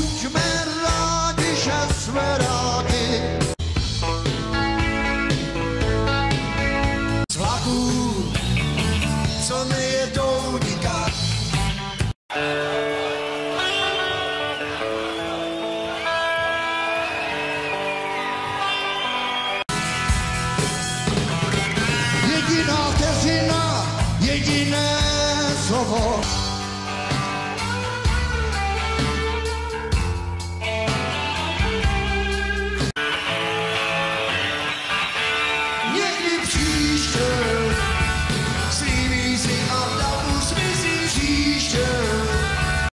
buďme rádi, že jsme rádi. Z vlaků, co nejedou nikam. Jediná vteřina, jediné slovo.